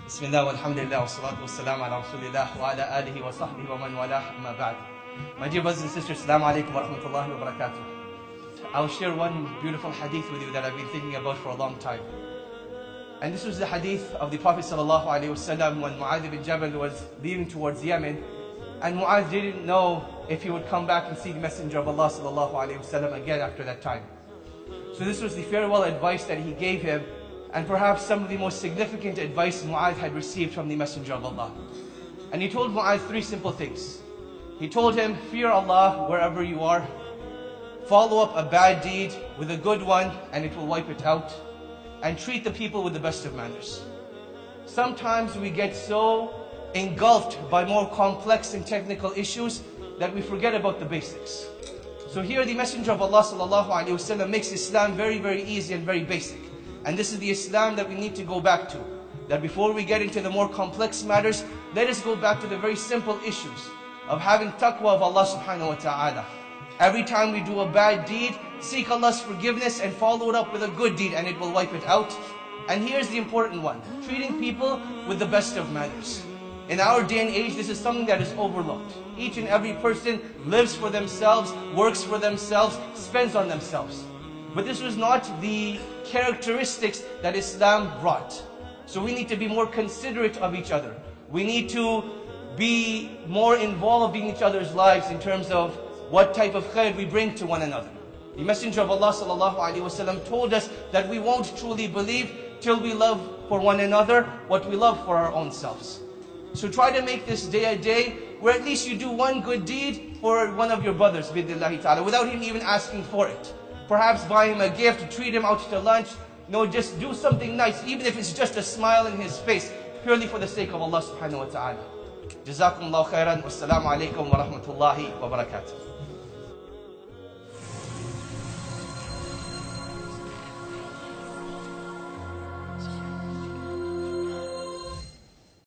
Bismillah walhamdulillah wa salatu wa salam ala rasulillah wa ala alihi wa sahbihi wa man walah amma ba'd. My dear brothers and sisters, assalamu alaikum wa rahmatullahi wa barakatuh. I'll share one beautiful hadith with you that I've been thinking about for a long time. And this was the hadith of the Prophet sallallahu alaihi wasallam when Mu'adh ibn Jabal was leaving towards Yemen. And Mu'adh didn't know if he would come back and see the Messenger of Allah sallallahu alaihi wasallam again after that time. So this was the farewell advice that he gave him, and perhaps some of the most significant advice Mu'adh had received from the Messenger of Allah. And he told Mu'adh three simple things. He told him, fear Allah wherever you are, follow up a bad deed with a good one and it will wipe it out, and treat the people with the best of manners. Sometimes we get so engulfed by more complex and technical issues that we forget about the basics. So here the Messenger of Allah sallallahu alaihi wasallam makes Islam very, very easy and very basic. And this is the Islam that we need to go back to. That before we get into the more complex matters, let us go back to the very simple issues of having taqwa of Allah subhanahu wa ta'ala. Every time we do a bad deed, seek Allah's forgiveness and follow it up with a good deed and it will wipe it out. And here's the important one, treating people with the best of manners. In our day and age, this is something that is overlooked. Each and every person lives for themselves, works for themselves, spends on themselves. But this was not the characteristics that Islam brought. So we need to be more considerate of each other. We need to be more involved in each other's lives in terms of what type of khair we bring to one another. The Messenger of Allah sallallahu alaihi wasallam told us that we won't truly believe till we love for one another what we love for our own selves. So try to make this day a day where at least you do one good deed for one of your brothers, bidillahi ta'ala, without him even asking for it. Perhaps buy him a gift, treat him out to lunch. No, just do something nice, even if it's just a smile in his face, purely for the sake of Allah subhanahu wa ta'ala. Jazakumullahu khairan. Wassalamu alaikum wa rahmatullahi wa barakatuh.